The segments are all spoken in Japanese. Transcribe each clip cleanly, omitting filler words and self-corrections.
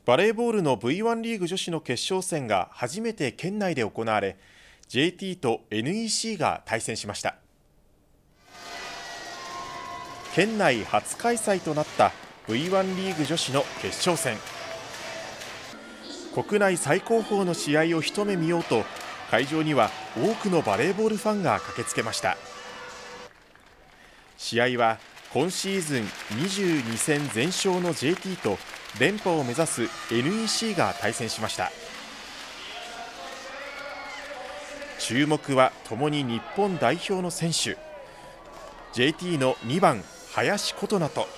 バレーボールの V1 リーグ女子の決勝戦が初めて県内で行われ、 JT と NEC が対戦しました。県内初開催となった V1 リーグ女子の決勝戦。国内最高峰の試合を一目見ようと、会場には多くのバレーボールファンが駆けつけました。試合は今シーズン22戦全勝の JT と連覇を目指す NEC が対戦しました。注目はともに日本代表の選手、 JT の2番林琴奈と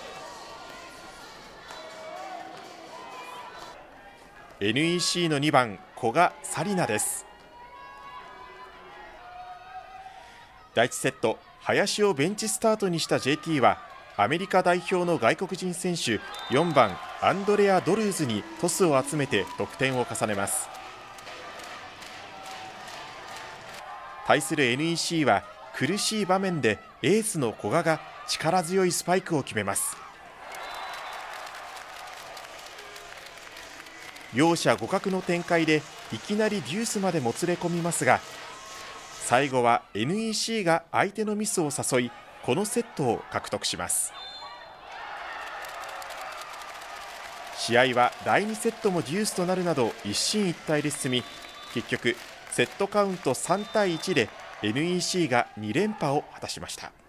NEC の2番古賀紗理那です。第1セット、林をベンチスタートにした JT はアメリカ代表の外国人選手4番アンドレア・ドルーズにトスを集めて得点を重ねます。対する NEC は苦しい場面でエースの古賀が力強いスパイクを決めます。両者互角の展開でいきなりデュースまでもつれ込みますが、最後は NEC が相手のミスを誘い、このセットを獲得します。試合は第2セットもデュースとなるなど一進一退で進み、結局セットカウント3対1で NEC が2連覇を果たしました。